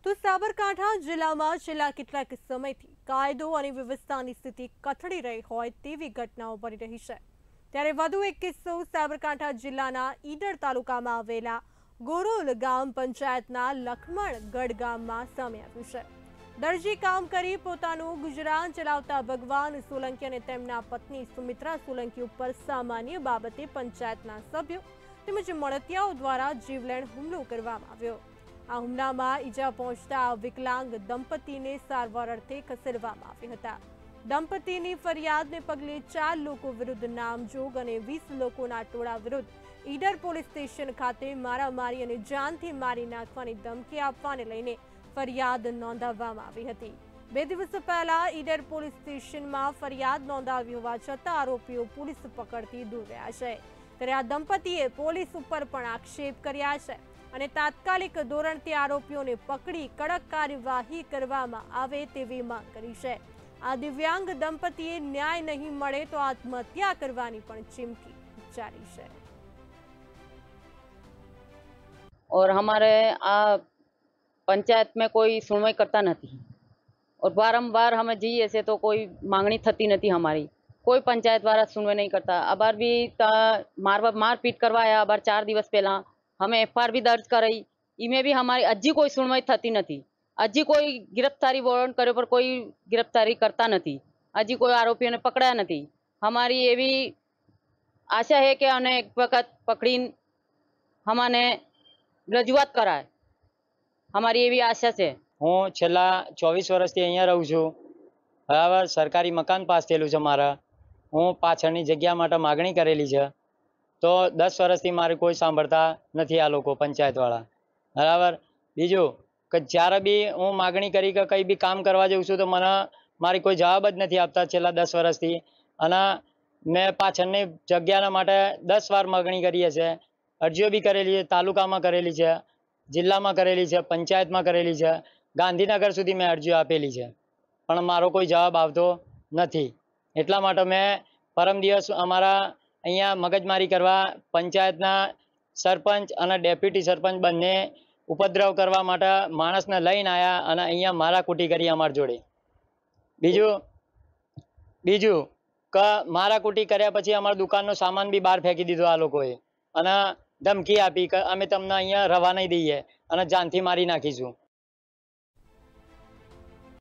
તો સાબરકાંઠા જિલ્લામાં છેલ્લા કેટલાક સમયથી કાયદો અને વ્યવસ્થાની સ્થિતિ કથળી રહી હોય તેવી ઘટનાઓ બની રહી છે। ત્યારે વધુ એક કિસ્સો સાબરકાંઠા જિલ્લાના ઈડર તાલુકામાં આવેલા ગોરોલ ગામ પંચાયતના લખમણગઢ ગામમાં સામે આવ્યું છે। દરજી કામ કરી પોતાનું ગુજરાન ચલાવતા ભગવાન સોલંકી અને તેમના પત્ની સુમિત્રા સોલંકી ઉપર સામાન્ય બાબતે પંચાયતના સભ્યો તેમજ મળતિયાઓ દ્વારા જીવલેણ હુમલો કરવામાં આવ્યો। આ હુમલામાં ઈજા પહોંચતા વિકલાંગ દંપતીને સારવાર અર્થે ખસેડવામાં આવ્યા હતા। દંપતીની ફરિયાદને પગલે 4 લોકો વિરુદ્ધ નામજોગ અને 20 લોકોના ટોળા વિરુદ્ધ ઈડર પોલીસ સ્ટેશન ખાતે મારામારી અને જાનથી મારી નાખવાની ધમકી આપવાને લઈને ફરિયાદ નોંધાવવામાં આવી હતી। 2 દિવસ પહેલા ઈડર પોલીસ સ્ટેશનમાં ફરિયાદ નોંધાવી હોવા છતાં આરોપીઓ પોલીસ પકડથી દૂર રહ્યા છે। ત્યારે આ દંપતીએ પોલીસ ઉપર પણ આક્ષેપ કર્યા છે અને તાત્કાલિક ધોરણથી આરોપીઓને પકડી કડક કાર્યવાહી કરવામાં આવે તેવી માંગ કરી છે। આ દિવ્યાંગ દંપતીએ ન્યાય નહીં મળે તો આત્મહત્યા કરવાની પણ ચીમકી ઉચ્ચારી છે। और हमारे पंचायत में कोई सुनवाई करता नहीं और बारंबार हमें जी ऐसे तो कोई मांगनी थती नहीं हमारी, कोई पंचायत वाला सुनवाई नहीं करता। अबार भी मारपीट करवाया, अबार 4 दिवस पहला हमें FIR भी दर्ज कराई, इमें भी हमारी अजी कोई सुनवाई थती नहीं। अजी कोई गिरफ्तारी वारंट करे पर कोई गिरफ्तारी करता नहीं, अजी कोई आरोपियों ने पकड़ा नहीं। हमारी एवी आशा है कि अने एक वक्त पकड़ी हमारे रजूआत कराए, हमारी एवी आशा है। हूँ छेल्ला 24 वर्षथी अहींया रहूं छुं। बराबर सरकारी मकान पास थयेलुं छे मारा। हूँ पाछळनी जग्या माटे मागणी करेली छे तो 10 वर्षथी मारे कोई सांभळता नथी आ लोको पंचायतवाळा। बराबर बीजुं के ज्यारे बी हूँ मागणी करी के कई बी काम करवा जाऊं छुं तो मने मारी कोई जवाब ज नथी आपता छेल्ला 10 वर्षथी। अने मैं पाछळनी जग्याना माटे 10 वार मागणी करी छे, अरजीओ बी करेली छे, तालुकामां करेली छे, जिल्लामां करेली छे, पंचायतमां करेली छे, गांधीनगर सुधी मैं अरजीओ आपेली छे पण मारो कोई जवाब आवतो नथी। एटला माटे मैं परम दिवस अमारा अहींया मगजमारी करवा पंचायतना सरपंच अने डेप्यूटी सरपंच बंने उपद्रव करवा माटे माणसने लईने आया अने अहींया माराकूटी करी अमार जोडे। बीजू के माराकूटी कर्या पछी अमारी दुकाननो सामान बी बहार फेंकी दीधो आ लोकोए अने धमकी आपी के अमे तमने अहींया रवा नहीं दईए अने जानथी मारी नाखीशुं।